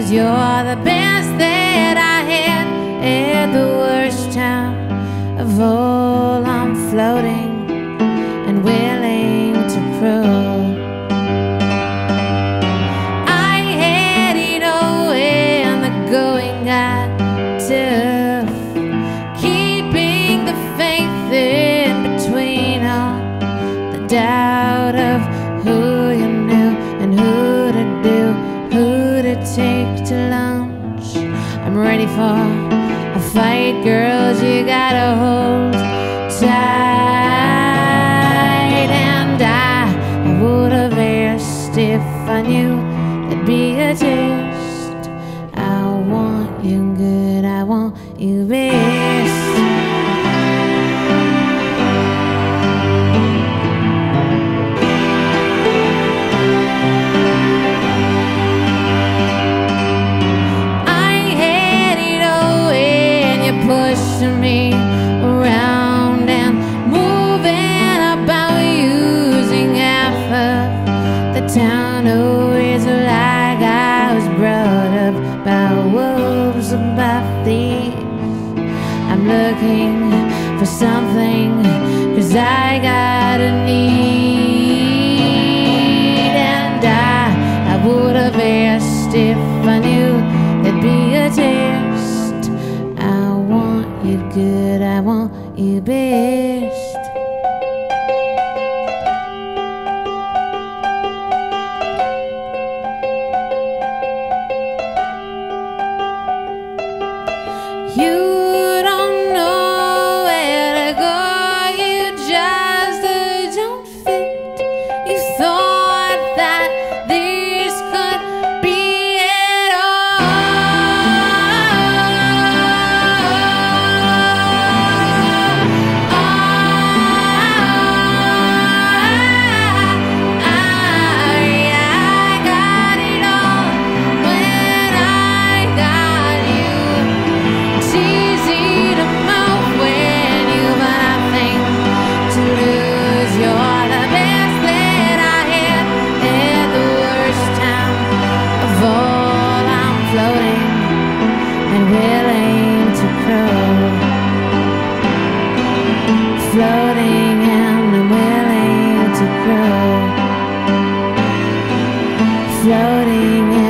'cause you're the best that I had at the worst time of all. I'm floating and willing to crawl. I had it all and the going got tough, keeping the faith in between all the doubt of who you knew and who to do, who to take to lunch. I'm ready for a fight, girls, you gotta hold tight. And I would have asked if I knew there'd be a test. I want you good, I want you best. Pushing me around and moving about, using half of the town. Oh, it's like I was brought up by wolves and by thieves. I'm looking for something, 'cause I got a need. And I would have asked if I knew there'd be a test. I want you good, I want you best. You don't know where to go, you just don't fit. You thought that this could be it floating and I'm willing to grow, floating.